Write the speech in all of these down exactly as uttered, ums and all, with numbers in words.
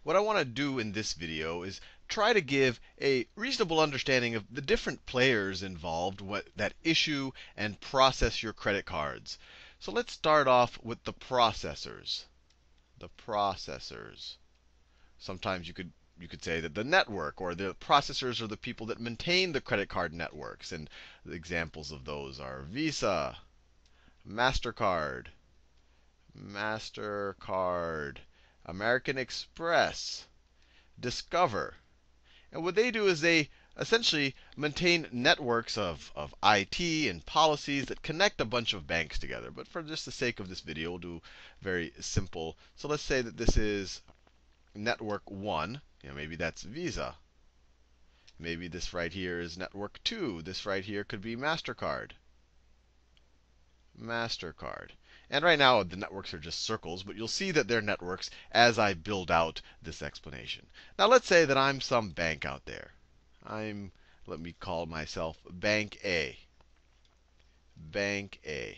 what I want to do in this video is try to give a reasonable understanding of the different players involved what, that issue and process your credit cards. So let's start off with the processors. The processors. Sometimes you could you could say that the network, or the processors are the people that maintain the credit card networks. And the examples of those are Visa, MasterCard, MasterCard, American Express, Discover. And what they do is they essentially maintain networks of, of I T and policies that connect a bunch of banks together. But for just the sake of this video, we'll do very simple. So let's say that this is network one. You know, maybe that's Visa. Maybe this right here is network two. This right here could be MasterCard. MasterCard. And right now, the networks are just circles, but you'll see that they're networks as I build out this explanation. Now, let's say that I'm some bank out there. I'm, let me call myself Bank A. Bank A.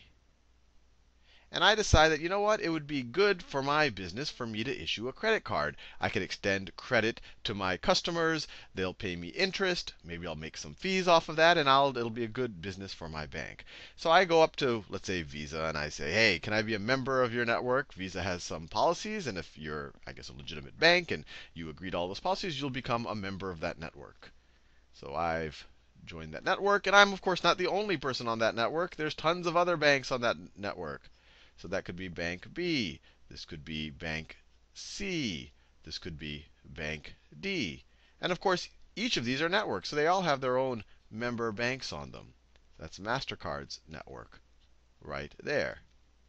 And I decide that, you know what, it would be good for my business for me to issue a credit card. I could extend credit to my customers. They'll pay me interest. Maybe I'll make some fees off of that, and I'll, it'll be a good business for my bank. So I go up to, let's say, Visa, and I say, hey, can I be a member of your network? Visa has some policies, and if you're, I guess, a legitimate bank and you agree to all those policies, you'll become a member of that network. So I've joined that network, and I'm, of course, not the only person on that network. There's tons of other banks on that network. So that could be Bank B. This could be Bank C. This could be Bank D. And of course, each of these are networks. So they all have their own member banks on them. That's MasterCard's network right there.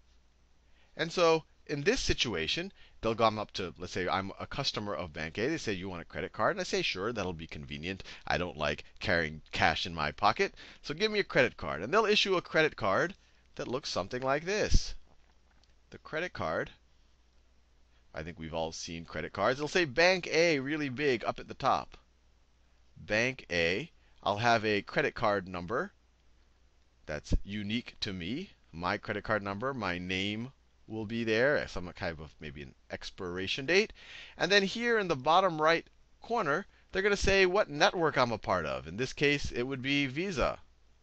And so in this situation, they'll come up to, let's say I'm a customer of Bank A. They say, you want a credit card? And I say, sure, that'll be convenient. I don't like carrying cash in my pocket. So give me a credit card. And they'll issue a credit card that looks something like this. The credit card, I think we've all seen credit cards. It'll say Bank A really big up at the top. Bank A. I'll have a credit card number that's unique to me. My credit card number, my name will be there, some kind of maybe an expiration date. And then here in the bottom right corner, they're going to say what network I'm a part of. In this case, it would be Visa.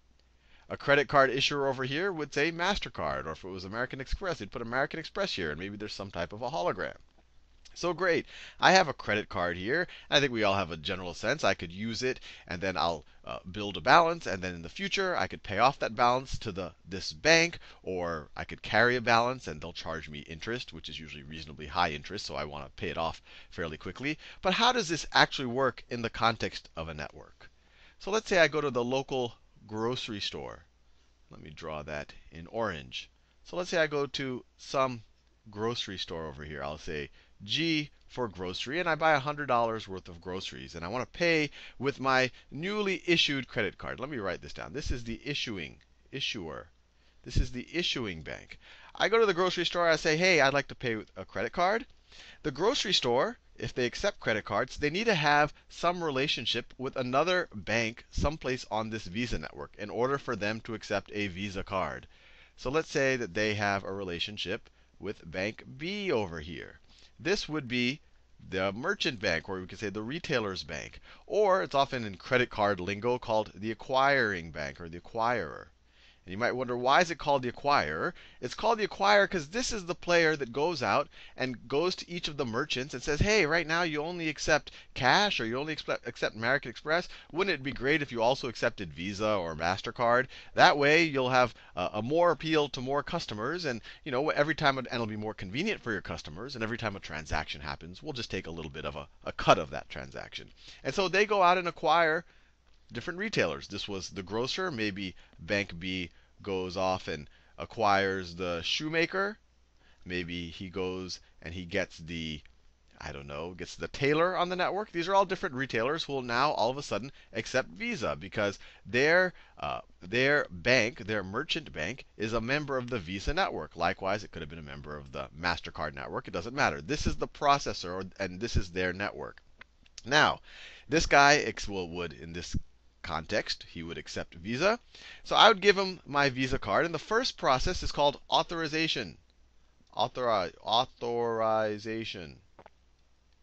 A credit card issuer over here would say MasterCard, or if it was American Express, they'd put American Express here, and maybe there's some type of a hologram. So great. I have a credit card here. And I think we all have a general sense. I could use it, and then I'll uh, build a balance, and then in the future, I could pay off that balance to the this bank, or I could carry a balance, and they'll charge me interest, which is usually reasonably high interest, so I want to pay it off fairly quickly. But how does this actually work in the context of a network? So let's say I go to the local grocery store. Let me draw that in orange. So let's say I go to some grocery store over here. I'll say G for grocery, and I buy one hundred dollars worth of groceries. And I want to pay with my newly issued credit card. Let me write this down. This is the issuing, issuer. This is the issuing bank. I go to the grocery store. I say, hey, I'd like to pay with a credit card. The grocery store, if they accept credit cards, they need to have some relationship with another bank someplace on this Visa network in order for them to accept a Visa card. So let's say that they have a relationship with Bank B over here. This would be the merchant bank, or we could say the retailer's bank. Or it's often in credit card lingo called the acquiring bank, or the acquirer. And you might wonder, why is it called the acquirer? It's called the acquirer because this is the player that goes out and goes to each of the merchants and says, hey, right now you only accept cash, or you only accept American Express. Wouldn't it be great if you also accepted Visa or MasterCard? That way you'll have a, a more appeal to more customers, and you know, every time, and it'll be more convenient for your customers, and every time a transaction happens, we'll just take a little bit of a, a cut of that transaction. And so they go out and acquire different retailers. This was the grocer. Maybe Bank B goes off and acquires the shoemaker. Maybe he goes and he gets the, I don't know, gets the tailor on the network. These are all different retailers who will now all of a sudden accept Visa because their uh, their bank, their merchant bank, is a member of the Visa network. Likewise, it could have been a member of the MasterCard network. It doesn't matter. This is the processor, and this is their network. Now, this guy would, in this context, he would accept Visa. So I would give him my Visa card. And the first process is called authorization. Authori authorization.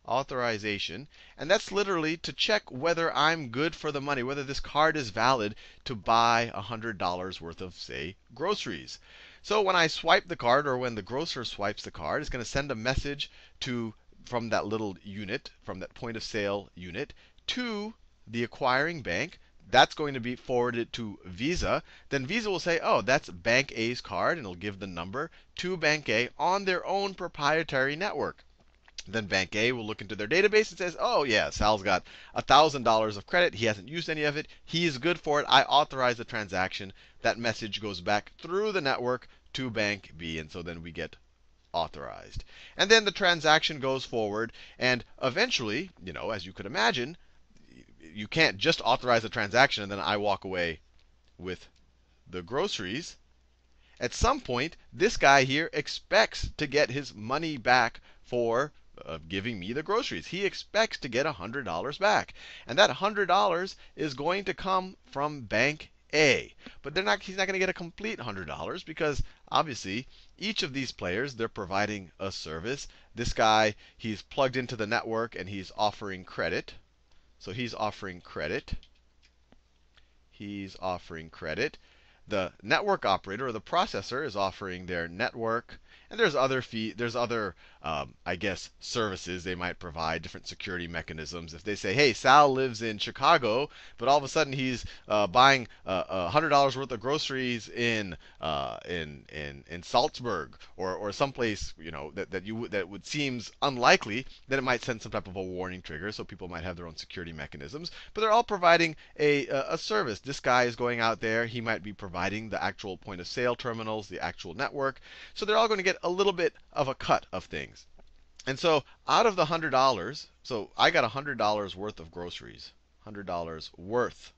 authorization. And that's literally to check whether I'm good for the money, whether this card is valid to buy one hundred dollars worth of, say, groceries. So when I swipe the card, or when the grocer swipes the card, it's going to send a message to from that little unit, from that point of sale unit, to the acquiring bank. That's going to be forwarded to Visa. Then Visa will say, oh, that's Bank A's card, and it'll give the number to Bank A on their own proprietary network. Then Bank A will look into their database and says, oh, yeah, Sal's got one thousand dollars of credit. He hasn't used any of it. He is good for it. I authorize the transaction. That message goes back through the network to Bank B, and so then we get authorized. And then the transaction goes forward, and eventually, you know, as you could imagine, you can't just authorize the transaction and then I walk away with the groceries. At some point, this guy here expects to get his money back for uh, giving me the groceries. He expects to get one hundred dollars back. And that one hundred dollars is going to come from Bank A. But they're not, he's not going to get a complete one hundred dollars because obviously each of these players, they're providing a service. This guy, he's plugged into the network and he's offering credit. So he's offering credit. He's offering credit. The network operator, or the processor, is offering their network. And there's other fee, there's other, um, I guess, services they might provide, different security mechanisms. If they say, hey, Sal lives in Chicago, but all of a sudden he's uh, buying uh, one hundred dollars worth of groceries in uh, in in in Salzburg, or or someplace, you know, that that you that would seems unlikely, then it might send some type of a warning trigger. So people might have their own security mechanisms. But they're all providing a a, a service. This guy is going out there. He might be providing the actual point of sale terminals, the actual network. So they're all going to get a little bit of a cut of things. And so out of the one hundred dollars, so I got one hundred dollars worth of groceries. one hundred dollars worth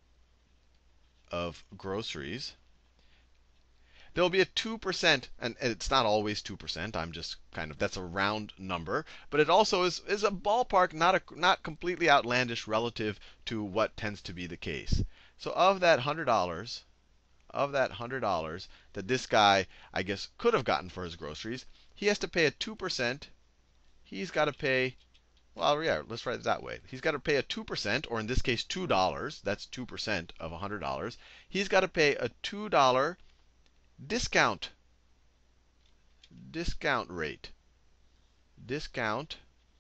of groceries. There'll be a two percent, and it's not always two percent. I'm just kind of, that's a round number. But it also is, is a ballpark, not, a, not completely outlandish relative to what tends to be the case. So of that one hundred dollars, of that one hundred dollars that this guy, I guess, could have gotten for his groceries, he has to pay a two percent. He's got to pay, well, yeah, let's write it that way. He's got to pay a two percent, or in this case, two dollars. That's two percent of one hundred dollars. He's got to pay a two dollar discount. Discount rate. Discount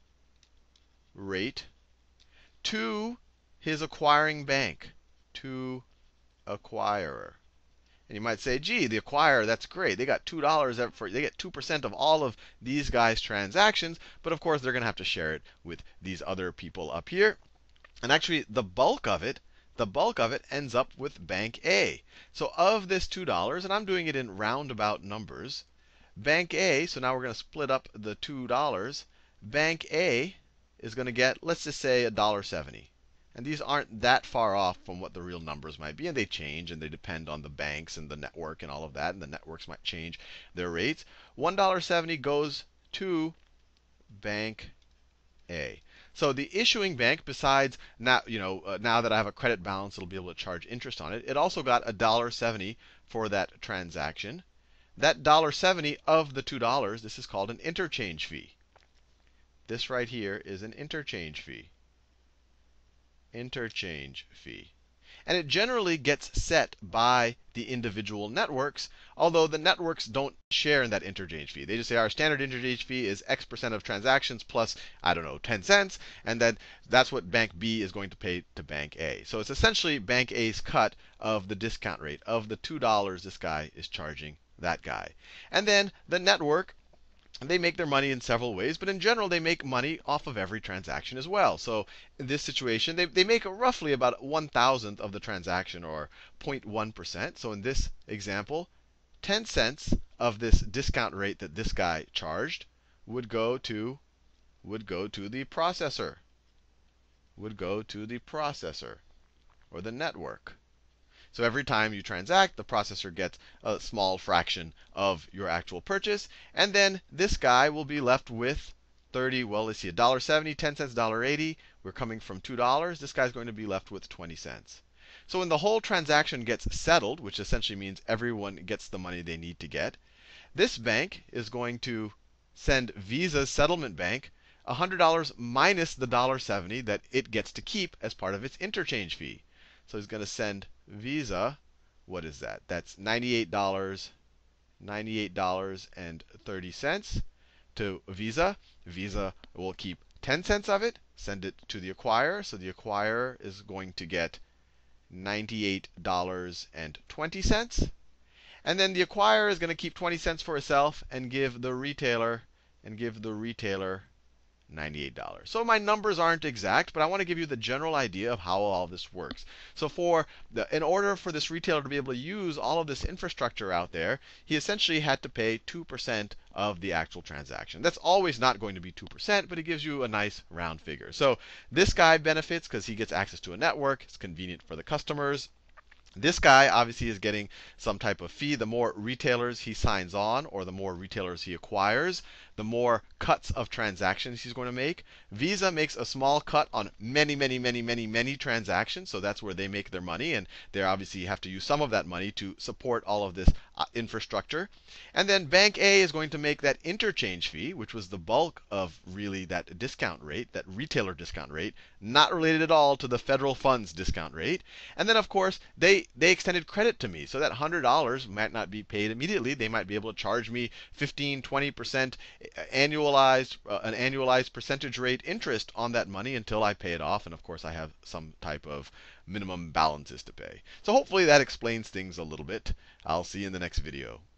rate to his acquiring bank. To acquirer. And you might say, gee, the acquirer, that's great. They got two dollars for, they get two percent of all of these guys' transactions. But of course, they're going to have to share it with these other people up here. And actually, the bulk of it, the bulk of it ends up with Bank A. So of this two dollars, and I'm doing it in roundabout numbers, Bank A, so now we're going to split up the two dollars. Bank A is going to get, let's just say, one dollar seventy. And these aren't that far off from what the real numbers might be. And they change, and they depend on the banks and the network and all of that. And the networks might change their rates. one dollar seventy goes to Bank A. So the issuing bank, besides now, you know, uh, now that I have a credit balance, it'll be able to charge interest on it. It also got one dollar seventy for that transaction. That one dollar seventy of the two dollars, this is called an interchange fee. This right here is an interchange fee. Interchange fee. And it generally gets set by the individual networks, although the networks don't share in that interchange fee. They just say our standard interchange fee is X percent of transactions plus, I don't know, ten cents, and then that's what Bank B is going to pay to Bank A. So it's essentially Bank A's cut of the discount rate of the two dollars this guy is charging that guy. And then the network, they make their money in several ways, but in general, they make money off of every transaction as well. So in this situation, they, they make roughly about one thousandth of the transaction, or zero point one percent. So in this example, ten cents of this discount rate that this guy charged would go to, would go to the processor. Would go to the processor, or the network. So every time you transact, the processor gets a small fraction of your actual purchase. And then this guy will be left with thirty, well, let's see, one dollar seventy, ten cents, one dollar eighty. We're coming from two dollars. This guy's going to be left with twenty cents. So when the whole transaction gets settled, which essentially means everyone gets the money they need to get, this bank is going to send Visa's settlement bank one hundred dollars minus the one dollar seventy that it gets to keep as part of its interchange fee. So he's going to send Visa, what is that? That's ninety-eight dollars, ninety-eight dollars and thirty cents to Visa. Visa will keep ten cents of it, send it to the acquirer. So the acquirer is going to get ninety-eight dollars and twenty cents. And then the acquirer is going to keep twenty cents for itself and give the retailer and give the retailer ninety-eight dollars. So my numbers aren't exact, but I want to give you the general idea of how all this works. So for the, in order for this retailer to be able to use all of this infrastructure out there, he essentially had to pay two percent of the actual transaction. That's always not going to be two percent, but it gives you a nice round figure. So this guy benefits because he gets access to a network. It's convenient for the customers. This guy obviously is getting some type of fee. The more retailers he signs on, or the more retailers he acquires, the more cuts of transactions he's going to make. Visa makes a small cut on many, many, many, many, many transactions. So that's where they make their money. And they obviously have to use some of that money to support all of this uh, infrastructure. And then Bank A is going to make that interchange fee, which was the bulk of really that discount rate, that retailer discount rate, not related at all to the federal funds discount rate. And then, of course, they they extended credit to me. So that one hundred dollars might not be paid immediately. They might be able to charge me fifteen, twenty percent annualized, uh, an annualized percentage rate interest on that money until I pay it off. And of course, I have some type of minimum balances to pay. So hopefully that explains things a little bit. I'll see you in the next video.